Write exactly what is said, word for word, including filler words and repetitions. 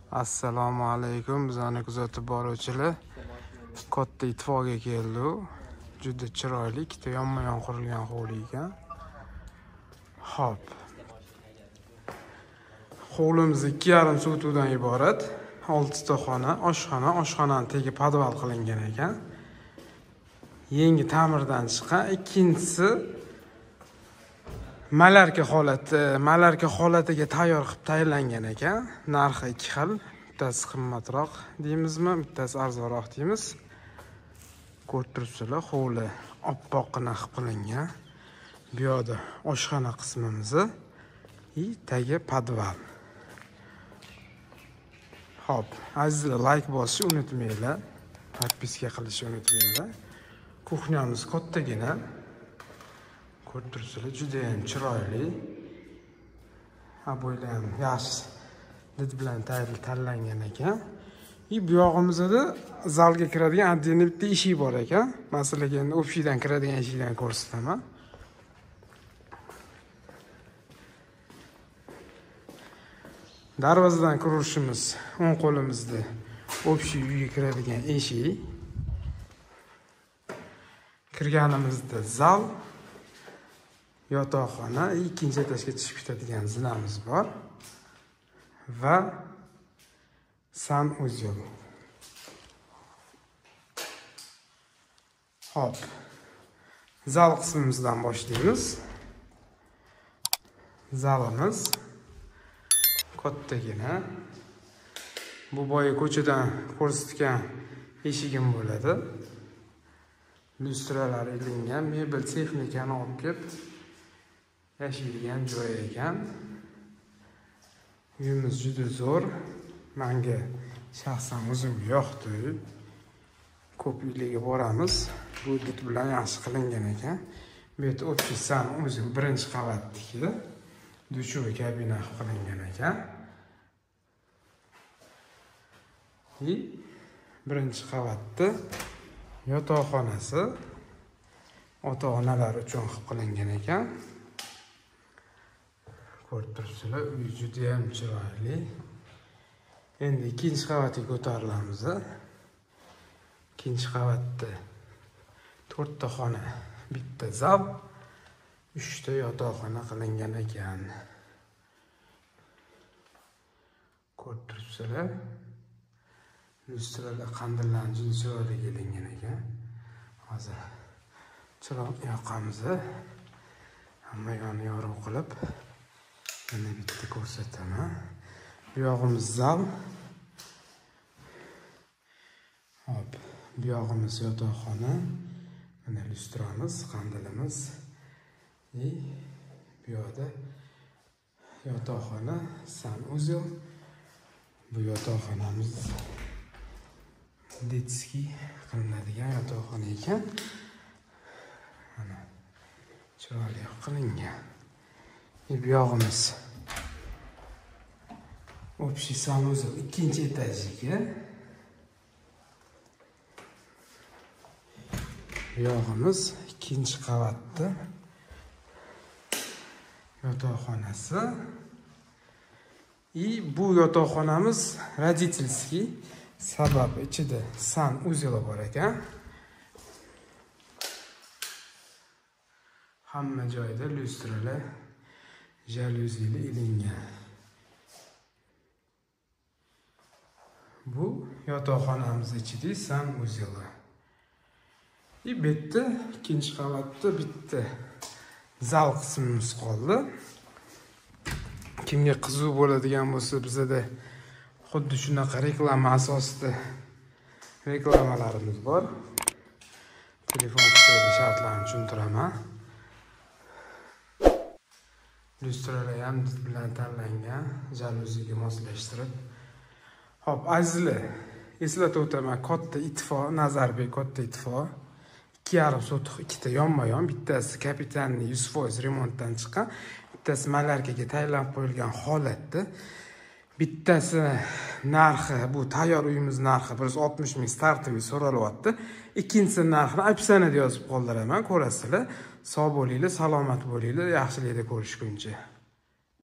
Assalomu alaykum, bizani kuzatib boruvchilar. Katta ittifoqga keldi. Juda chiroyli, ikkita yonma-yon qurilgan hovli ekan. Xo'p. Hovlimiz ikki yarim sotudan iborat. oltita xona, oshxona, oshxonaning tegi podval qilingan ekan. Yangi ta'mirdan chiqqan, ikkinchisi malarka holati, malarka holatiga tayyor qilib tayyorlangan ekan. Narxi ikki xil, bittasi qimmatroq deymizmi, bittasi arzonroq deymiz. Ko'rib turibsizlar, hovli oppoqqina qilib qilingan. Bu yerda oshxona qismimiz, и tagi podval. Hop, azizlar, like bosishni unutmanglar, podpiska qilishni unutmanglar. Kuxnyamiz kattagina. Ko'rib turibsizlar, juda ham chiroyli. Abo'ylar ham yaxshi did bilan tanlangan ekan. И bu yog'imizda zalga kiradigan отдельный bitta eshik bor ekan. Masalan, endi общийdan kiradigan eshikdan ko'rsataman. Darvozadan kirishimiz o'ng qo'limizda общий uyga kiradigan eshik. Kirganimizda zal, yotoqxona, ikkinchi etajga chiqib ketadigan zinamiz bor va sanuzel. Hop. Zal qismimizdan boshlaymiz. Zalimiz kattagina. Bu boya ko'chadan ko'rsatgan eshigim bo'ladi. Lyustralar ilingan, mebel texnikani olib kelib yashaydigan joy ekan. Uyimiz juda zo'r. Menga shaxsan o'zimga yoqdi. Ko'p uylarga boramiz. Bu did bilan yaxshi qilingan ekan. Bu yerda ofisdan o'zi birinchi qavatdagi duchovoy kabina qilingan ekan. И birinchi qavatda yotoqxonasi ota-onalar uchun qilib qilingan ekan. Ko'rib turibsizlar, uy juda ham chiroyli. Endi ikkinchi qavatga ko'tarilamiz. Ikkinchi qavatda to'rtta xona, bitta zal, uchta yotoqxona qilingan ekan. Ko'rib turibsizlar, lyustralar qandillarni juda chiroyli kelingan ekan. Hozir chiroq yoqamiz. Hamma yonni yorug' qilib yana bitta ko'rsataman. Bu yog'imiz zal. Hop, bu yog'imiz yotoqxona. Mana lyustramiz, qandilimiz. И bu yoqda yotoqxona, sanuzel. Bu yotoqxonamiz detskiy qilinadigan yotoqxona ekan. Mana chiroyli qilingan. Bu yog'imiz общий sanuzel ikkinchi etajiga. Bu yog'imiz ikkinchi qavatda yotoqxonasi. И bu yotoqxonamiz родительский, sabab ichida sanuzel bor ekan. Hamma joyda lyustralar, jalyuzilar ilingan. Bu yotoqxonamiz ichida sanuzel. И bu yerda ikkinchi qavatda bitta zal qismimiz qoldi. Kimga qiziq bo'ladigan bo'lsa, bizda xuddi shunaqa reklama asosida reklamalarimiz bor. Telefon qidirib shartlarini tushuntiraman. Lyustralar ham did bilan tanlangan, jalyuziga moslashtirib. Hop, azizlar, eslatib o'taman, katta ittifoq, Nazarbek katta ittifoq. ikki yarim sotuq, ikkita yonma-yon, bittasi kapitanli yuz foiz remontdan chiqqan, bittasi malarkaga tayyorlanib qo'yilgan holatda. Bittasi narxi, bu tayyor uyimiz narxi bir yuz oltmish ming startoviy so'ralyapti. Ikkinchisi narxini opsioniyada yozib qoldiraman, ko'rasizlar. Sog' bo'linglar, salomat bo'linglar, yaxshilikda ko'rishguncha.